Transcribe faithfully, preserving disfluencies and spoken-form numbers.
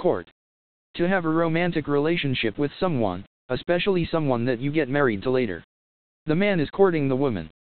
Court. To have a romantic relationship with someone, especially someone that you get married to later. The man is courting the woman.